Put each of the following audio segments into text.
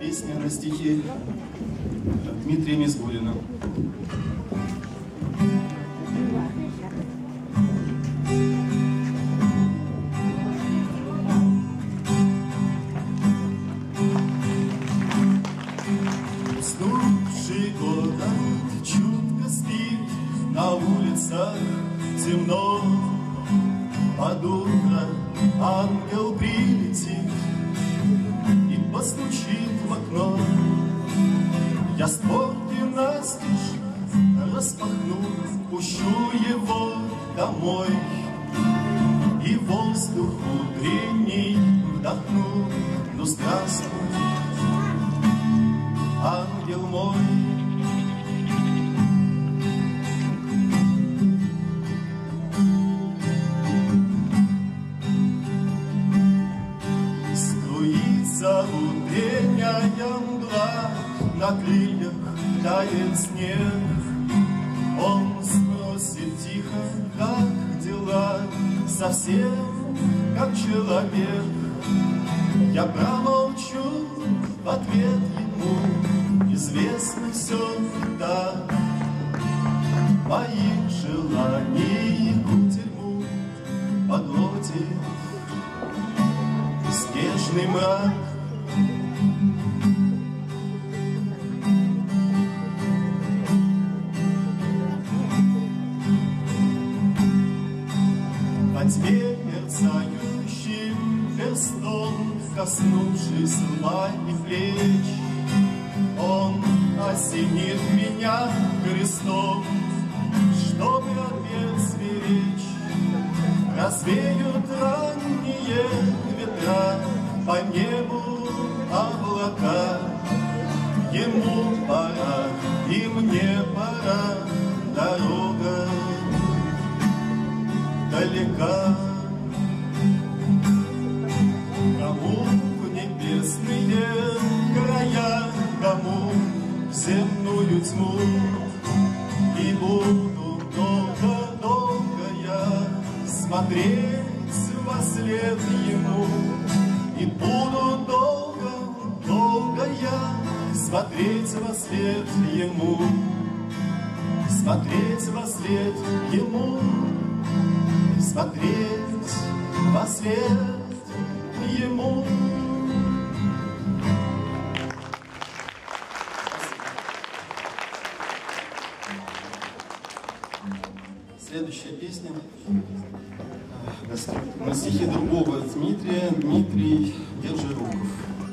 Песня на стихи Дмитрия Мизгулина. Уснувший город чутко спит, на улицах темно. Под утро ангел прилетит и постучит в окно. Я створки настежь распахну, пущу его домой, и воздух утренний вдохну. Ну здравствуй, ангел мой. Утренняя мгла, на крыльях тает снег. Он спросит тихо, как дела, совсем как человек. Я промолчу в ответ ему, известно все так. Моих желаний кутерьму поглотит снежный мрак. Во тьме мерцающим перстом, коснувшись лба и плеч, он осенит меня крестом, чтобы опять сберечь. Развеют ранние ветра, по небу облака. Ему пора, и мне пора, дорога далека. Кому в небесные края, кому в земную тьму. И буду долго-долго я смотреть во след ему. И буду долго я смотреть во след ему. Смотреть во след ему. Смотреть во след ему. Следующая песня на стихи другого Дмитрия, Дмитрий Держируков.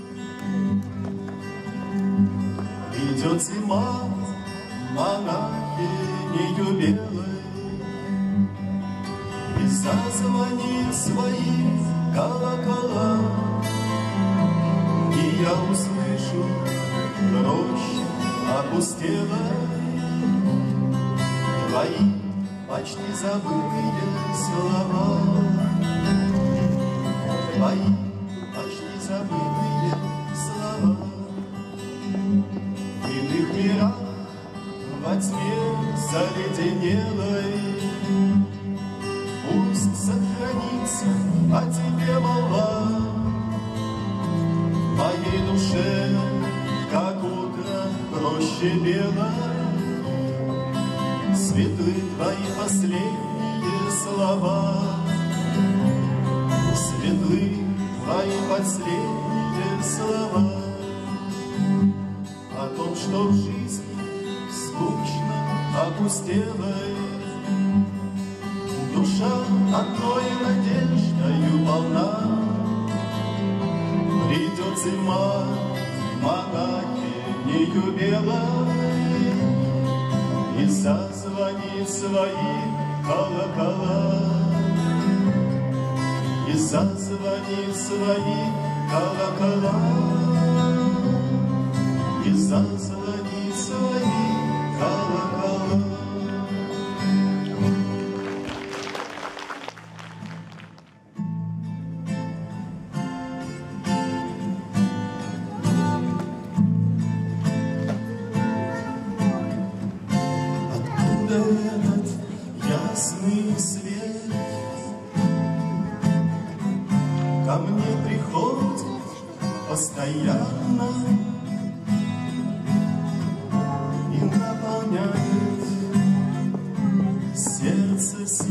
Идет зима, монахинею белой, и зазвонит свои колокола, и я услышу, роща опустела. Твои почти забытые слова, твои почти забытые слова. В иных мирах во тьме заледенелой пусть сохранится о тебе молва. В моей душе, как утро в роще белой, светлы твои последние слова. Светлы твои последние слова о том, что в жизни скучно опустелой. Душа одной надеждою полна. Придет зима, монахинею белой, и зазвонит свои колокола. И зазвонит свои колокола. И зазвонит свои колокола. Этот ясный свет ко мне приходит постоянно.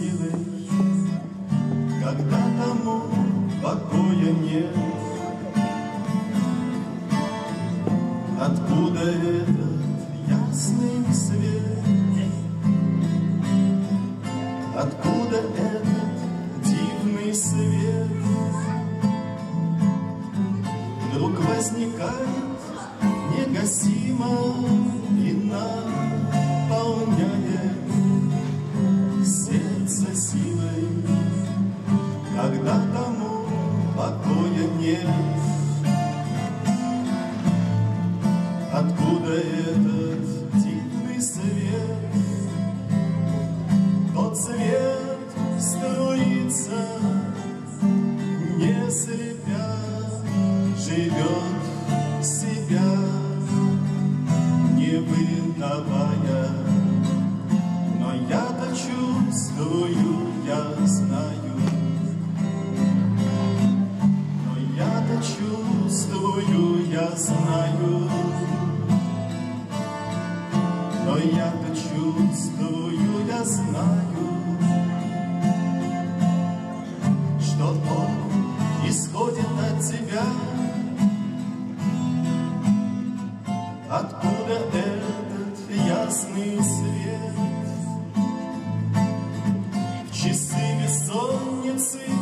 красивой, когда тому покоя нет. Откуда этот ясный свет? Откуда этот дивный свет? Вдруг возникает негасимо и наполняет сердце силой, когда тому покоя нет. Откуда этот дивный свет? Тот свет струится, не слепя, живет себя, не выдавая. Но я-то чувствую, я знаю, но я-то чувствую, я знаю, но я-то чувствую, я знаю, что он исходит от тебя. Откуда этот ясный свет? В часы бессонницы